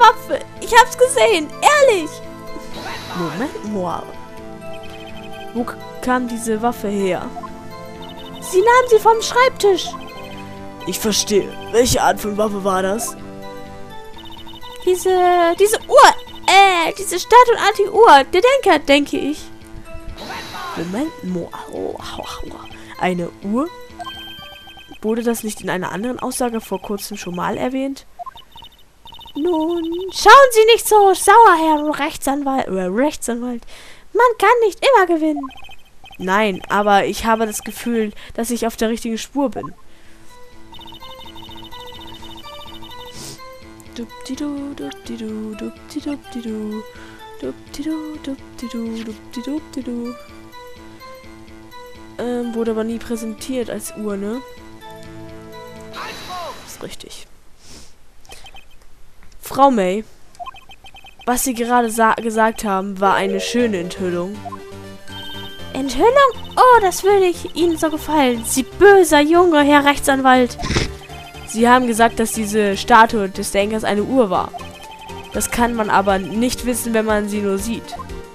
Waffe. Ich hab's gesehen. Ehrlich. Moment mal. Wo kam diese Waffe her? Sie nahm sie vom Schreibtisch. Ich verstehe. Welche Art von Waffe war das? Diese Uhr. Diese statuenartige Uhr. Der Denker, denke ich. Moment mal. Eine Uhr? Wurde das nicht in einer anderen Aussage vor kurzem schon mal erwähnt? Nun, schauen Sie nicht so sauer, Herr Rechtsanwalt. Man kann nicht immer gewinnen. Nein, aber ich habe das Gefühl, dass ich auf der richtigen Spur bin. Wurde aber nie präsentiert als Uhr, ne? Ist richtig. Frau May, was Sie gerade gesagt haben, war eine schöne Enthüllung. Enthüllung? Oh, das würde Ihnen so gefallen. Sie böser Junge, Herr Rechtsanwalt. Sie haben gesagt, dass diese Statue des Denkers eine Uhr war. Das kann man aber nicht wissen, wenn man sie nur sieht.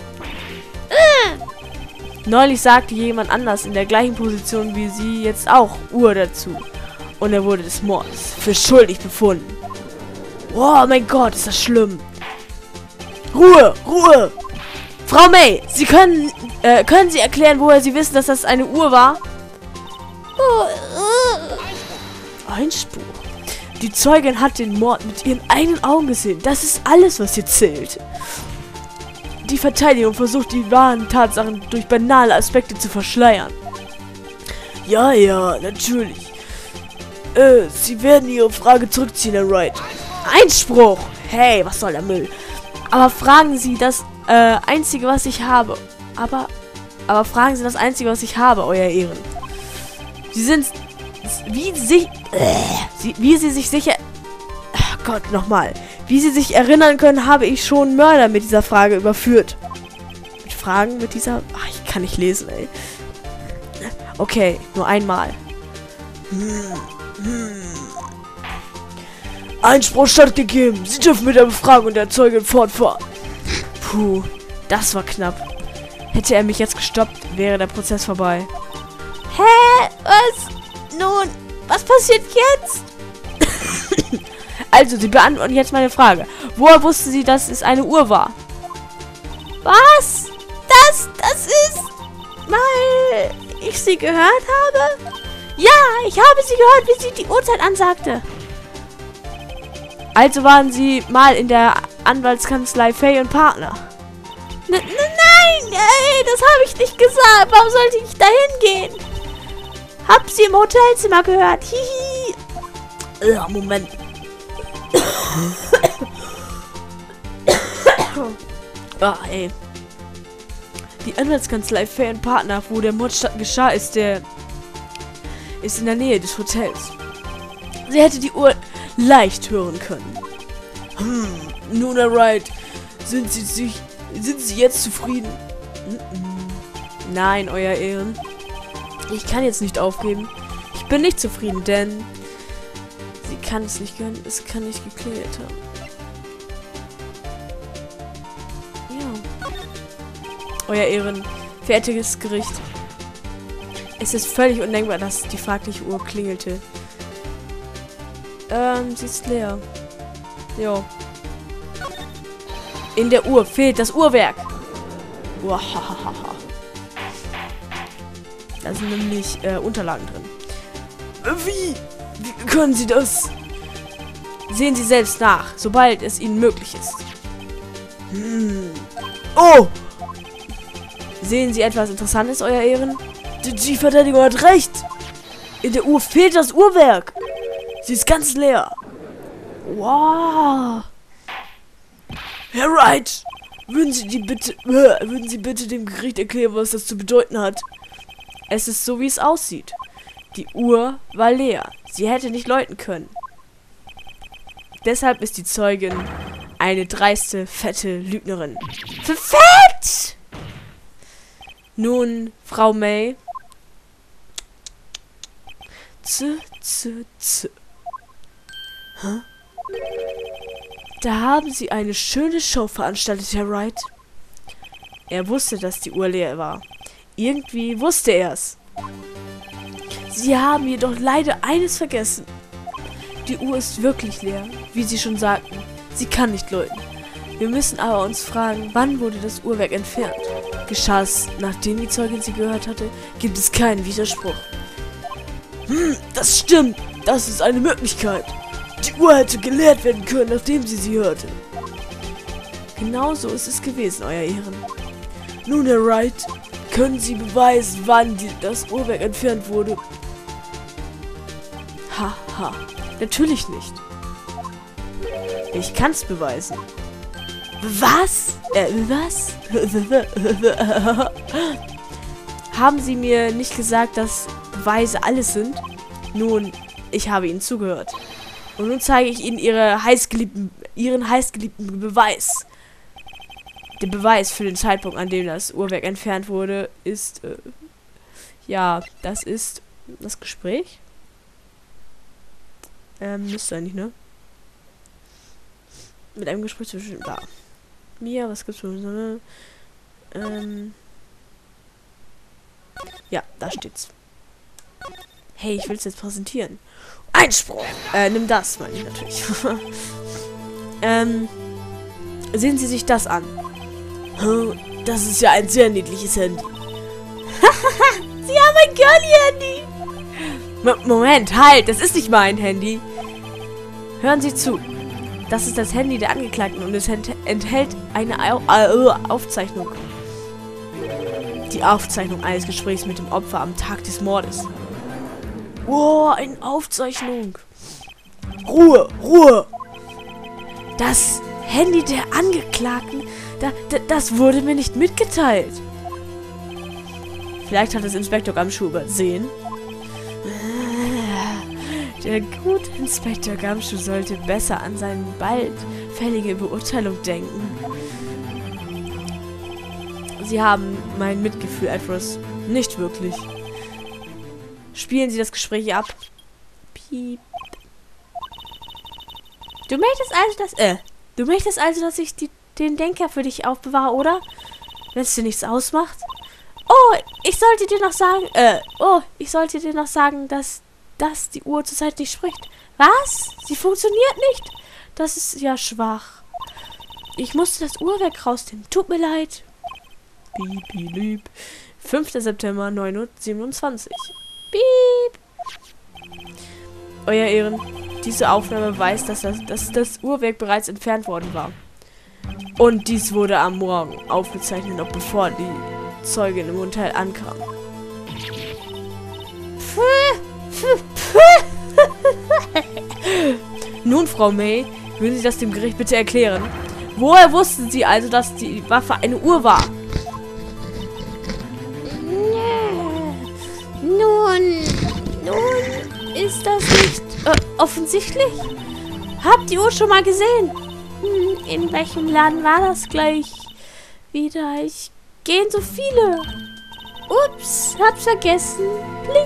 Neulich sagte jemand anders in der gleichen Position wie Sie jetzt auch Uhr dazu. Und er wurde des Mordes für schuldig befunden. Oh mein Gott, ist das schlimm. Ruhe, Ruhe! Frau May, Sie können Sie erklären, woher Sie wissen, dass das eine Uhr war? Einspruch. Die Zeugin hat den Mord mit ihren eigenen Augen gesehen. Das ist alles, was hier zählt. Die Verteidigung versucht, die wahren Tatsachen durch banale Aspekte zu verschleiern. Ja, natürlich. Sie werden Ihre Frage zurückziehen, Herr Wright. Einspruch! Hey, was soll der Müll? Aber fragen Sie das Einzige, was ich habe. Aber fragen Sie das Einzige, was ich habe, Euer Ehren. Sie sind... Wie Sie sich sicher... Gott, nochmal. Wie Sie sich erinnern können, habe ich schon Mörder mit dieser Frage überführt. Mit Fragen mit dieser... Ach, ich kann nicht lesen, ey. Okay, nur einmal. Einspruch stattgegeben. Sie dürfen mit der Befragung der Zeugin fortfahren. Puh, das war knapp. Hätte er mich jetzt gestoppt, wäre der Prozess vorbei. Hä? Was? Nun, was passiert jetzt? Also, Sie beantworten jetzt meine Frage. Woher wussten Sie, dass es eine Uhr war? Was? Das ist... Weil ich Sie gehört habe? Ja, ich habe Sie gehört, wie sie die Uhrzeit ansagte. Also waren Sie mal in der Anwaltskanzlei Fay & Partner? Nein, das habe ich nicht gesagt. Warum sollte ich da hingehen? Hab Sie im Hotelzimmer gehört. Hihi. Ja, Moment. Ey. Die Anwaltskanzlei Fay & Partner, wo der Mord geschah, ist in der Nähe des Hotels. Sie hätte die Uhr leicht hören können. Nun, Herr Wright, sind Sie jetzt zufrieden? Nein, Euer Ehren. Ich kann jetzt nicht aufgeben. Ich bin nicht zufrieden, denn sie kann es nicht gönnen. Es kann nicht geklingelt haben. Ja. Euer Ehren, verehrtes Gericht. Es ist völlig undenkbar, dass die fragliche Uhr klingelte. Sie ist leer. Jo. In der Uhr fehlt das Uhrwerk. Wahahaha. Da sind nämlich Unterlagen drin. Wie können Sie das? Sehen Sie selbst nach, sobald es Ihnen möglich ist. Oh! Sehen Sie etwas Interessantes, Euer Ehren? Die Verteidigung hat recht. In der Uhr fehlt das Uhrwerk. Sie ist ganz leer. Wow. Herr Wright, würden Sie bitte dem Gericht erklären, was das zu bedeuten hat? Es ist so, wie es aussieht. Die Uhr war leer. Sie hätte nicht läuten können. Deshalb ist die Zeugin eine dreiste, fette Lügnerin. Fett! Nun, Frau May. Hä? Da haben Sie eine schöne Show veranstaltet, Herr Wright. Er wusste, dass die Uhr leer war. Irgendwie wusste er es. Sie haben jedoch leider eines vergessen. Die Uhr ist wirklich leer, wie Sie schon sagten. Sie kann nicht läuten. Wir müssen aber uns fragen, wann wurde das Uhrwerk entfernt? Geschah es, nachdem die Zeugin sie gehört hatte? Gibt es keinen Widerspruch. Das stimmt. Das ist eine Möglichkeit. Die Uhr hätte geleert werden können, nachdem sie hörte. Genau so ist es gewesen, Euer Ehren. Nun, Herr Wright, können Sie beweisen, wann das Uhrwerk entfernt wurde? Haha, natürlich nicht. Ich kann's beweisen. Was? Was? Haben Sie mir nicht gesagt, dass Beweise alles sind? Nun, ich habe Ihnen zugehört. Und nun zeige ich Ihnen Ihren heißgeliebten Beweis. Der Beweis für den Zeitpunkt, an dem das Uhrwerk entfernt wurde, ist, ja, das ist das Gespräch. Müsste eigentlich, ne? Mit einem Gespräch zwischen, da. Mia, was gibt's für so eine, ja, da steht's. Hey, ich will es jetzt präsentieren. Einspruch! Nimm das, meine ich natürlich. Sehen Sie sich das an. Das ist ja ein sehr niedliches Handy. Sie haben ein Girly-Handy! Moment, halt! Das ist nicht mein Handy. Hören Sie zu. Das ist das Handy der Angeklagten und es enthält eine Aufzeichnung. Die Aufzeichnung eines Gesprächs mit dem Opfer am Tag des Mordes. Oh, eine Aufzeichnung. Ruhe, Ruhe! Das Handy der Angeklagten, das wurde mir nicht mitgeteilt. Vielleicht hat es Inspektor Gumshoe übersehen. Der gute Inspektor Gumshoe sollte besser an seine bald fällige Beurteilung denken. Sie haben mein Mitgefühl etwas nicht wirklich. Spielen Sie das Gespräch ab. Piep. Du möchtest also, dass ich den Denker für dich aufbewahre, oder? Wenn es dir nichts ausmacht? Oh, ich sollte dir noch sagen, dass die Uhr zurzeit nicht spricht. Was? Sie funktioniert nicht? Das ist ja schwach. Ich musste das Uhrwerk rausnehmen. Tut mir leid. Piep, piep, piep. 5. September, 9:27 Uhr. Piep. Euer Ehren, diese Aufnahme weiß, dass das Uhrwerk bereits entfernt worden war. Und dies wurde am Morgen aufgezeichnet, noch bevor die Zeugin im Hotel ankam. Nun, Frau May, würden Sie das dem Gericht bitte erklären? Woher wussten Sie also, dass die Waffe eine Uhr war? Nun, ist das nicht offensichtlich? Habt die Uhr schon mal gesehen? In welchem Laden war das gleich wieder? Ich gehen so viele. Ups, hab's vergessen. Bling.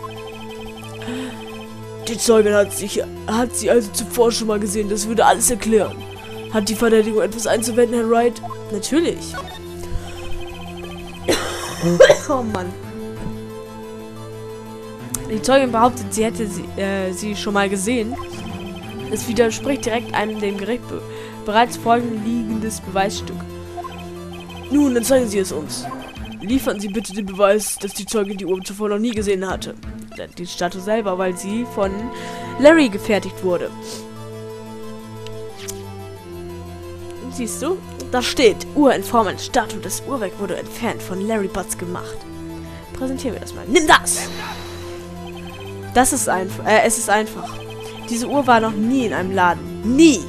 Die Zeugin hat sie also zuvor schon mal gesehen. Das würde alles erklären. Hat die Verteidigung etwas einzuwenden, Herr Wright? Natürlich. Oh Mann. Die Zeugin behauptet, sie hätte sie schon mal gesehen. Es widerspricht direkt einem dem Gericht bereits vorliegendes Beweisstück. Nun, dann zeigen Sie es uns. Liefern Sie bitte den Beweis, dass die Zeugin die Uhr zuvor noch nie gesehen hatte. Die Statue selber, weil sie von Larry gefertigt wurde. Siehst du? Da steht, Uhr in Form einer Statue. Das Uhrwerk wurde entfernt von Larry Butts gemacht. Präsentieren wir das mal. Nimm das! Das ist einfach. Es ist einfach. Diese Uhr war noch nie in einem Laden. Nie!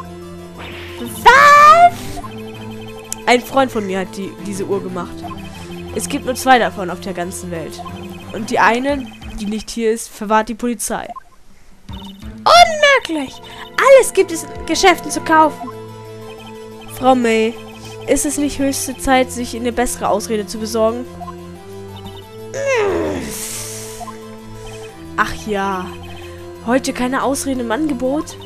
Was? Ein Freund von mir hat diese Uhr gemacht. Es gibt nur 2 davon auf der ganzen Welt. Und die eine, die nicht hier ist, verwahrt die Polizei. Unmöglich! Alles gibt es in Geschäften zu kaufen. Frau May, ist es nicht höchste Zeit, sich eine bessere Ausrede zu besorgen? Ach ja, heute keine Ausreden im Angebot?